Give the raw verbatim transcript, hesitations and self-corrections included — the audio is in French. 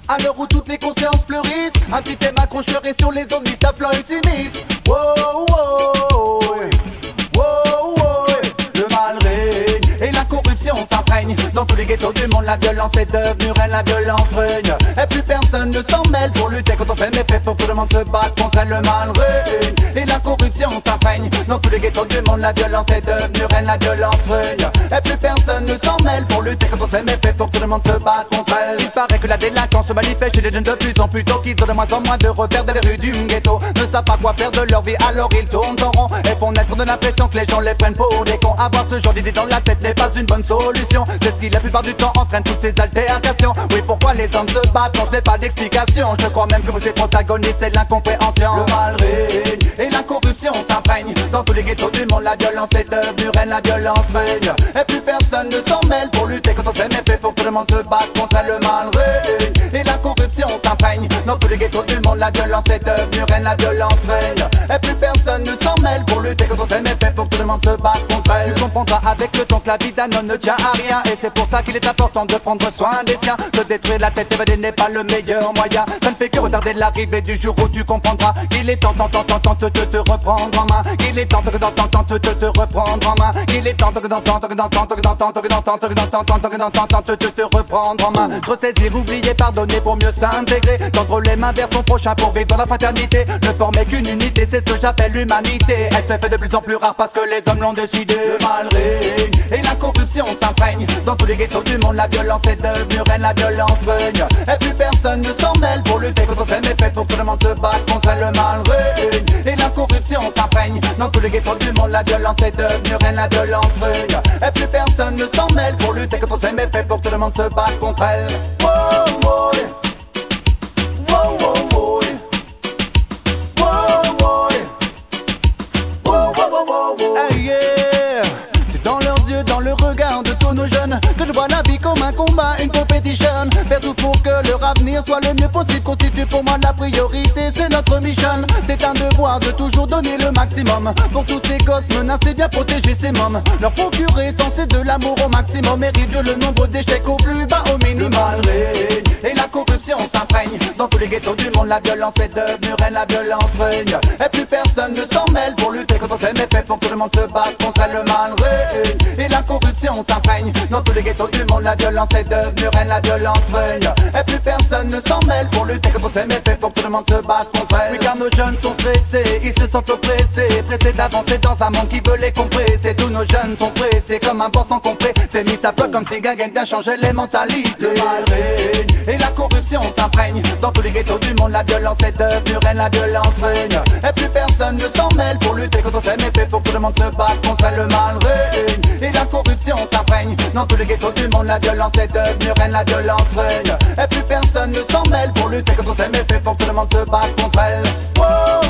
À l'heure où toutes les consciences fleurissent, un petit thème accrocherait sur les ondes, Mister Floyd s'immisce. Wow, wow, wow, wow. Le mal règne et la corruption s'imprègne. Dans tous les ghettos du monde, la violence est devenue reine, la violence règne. Et plus personne ne s'en mêle pour lutter contre ces méfaits. Faut que tout le monde se batte contre elle, le mal règne et la corruption s'imprègne. Dans tous les ghettos du monde, la violence est devenue reine, la violence règne. Et plus personne ne s'en mêle pour lutter contre ces méfaits. Faut que tout le monde se batte contre elle. Il paraît que la délinquance se manifeste chez les jeunes de plus en plus tôt, qu'ils ont de moins en moins de repères dans les rues du ghetto. Ne savent pas quoi faire de leur vie, alors ils tournent en rond et font naître de l'impression que les gens les prennent pour des cons. Avoir ce genre d'idée dans la tête n'est pas une bonne solution. C'est ce qui la plupart du temps entraîne toutes ces altérations. Oui, pourquoi les hommes se battent quand je n'ai pas d'explication. Je crois même que vous êtes protagonistes, c'est de l'incompréhension. Le mal règne et la corruption s'imprègne. Dans tous les ghettos du monde, la violence est devenue reine, la violence règne. Et plus personne ne s'en mêle pour lutter contre ces méfaits. Faut que tout le monde se batte contre elle, le mal règne et la corruption s'imprègne. Dans tous les ghettos du monde, la violence est devenue reine, la violence règne. Et plus personne ne s'en mêle pour lutter contre ces méfaits. Faut que tout le monde se batte contre elle. Tu comprendras avec le temps que la vie d'un homme ne tient à rien. Et c'est pour ça qu'il est important de prendre soin des siens. Se détruire la tête évadée n'est pas le meilleur moyen. Ça ne fait que retarder l'arrivée du jour où tu comprendras qu'il est temps, temps, temps, temps, temps de te, te reprendre en main. Qu'il est temps, temps, temps, temps, temps de te, te reprendre en main. Qu'il est temps, temps, temps, temps, temps, temps, temps, temps, temps, temps, temps, temps, temps, temps de te, te reprendre en main. Se ressaisir, oublier, pardonner pour mieux s'intégrer. Tendre les mains vers son prochain pour vivre dans la fraternité. Ne former qu'une unité, c'est ce que j'appelle l'humanité. Elle se fait de plus en plus rare parce que les hommes l'ont décidé. Le mal règne et la corruption s'imprègne. Dans tous les ghettos du monde, la violence est devenue reine, la violence règne. Et plus personne ne s'en mêle pour lutter contre ces méfaits. Faut que tout le monde se batte contre elle, le mal règne et la corruption s'imprègne. Dans tous les ghettos du monde, la violence est devenue reine, la violence règne. Et plus personne ne s'en mêle pour lutter contre ces méfaits. Faut que tout le monde se batte contre elle. Wow, wow. Wow, wow, wow. Wow, wow. Wow, wow, wow, wow. Hey, yeah. C'est dans leurs yeux, dans le regard de tous nos jeunes que je vois la vie comme un combat, une compétition. Faire tout pour que leur avenir soit le mieux possible constitue pour moi la priorité, c'est notre mission. C'est un devoir de toujours donner le maximum pour tous ces gosses menacés, bien protéger ces mômes. Leur procurer sans cesse de l'amour au maximum et réduire le nombre d'échecs au plus bas au minimum. Le mal règne et la corruption s'imprègne. Dans tous les ghettos du monde, la violence est devenue reine, la violence règne. Et plus personne ne s'en mêle pour lutter contre ces méfaits. Pour que tout le monde se batte contre elle, le mal règne et la corruption s'imprègne. Dans tous les ghettos du monde, la violence est devenue reine, la violence règne. Et plus personne ne s'en mêle pour lutter contre ces méfaits. Pour que tout le monde se batte contre elle. Oui, car nos jeunes sont stressés, ils se sentent oppressés, pressés d'avancer dans un monde qui veut les compresser. Tous nos jeunes sont pressés comme un bon sans complet. C'est mis à peu comme si Gagan vient changer les mentalités. Le mal règne et la corruption s'imprègne. Dans tous les ghettos du monde, la violence est devenue reine, la violence règne. Et plus personne ne s'en mêle pour lutter contre ces méfaits. Faut que tout le monde se batte contre elle, le mal règne et la corruption s'imprègne. Dans tous les ghettos du monde, la violence est devenue reine, la violence règne. Et plus personne ne s'en mêle pour lutter contre ces méfaits. Faut que tout le monde se batte contre elle. Wow.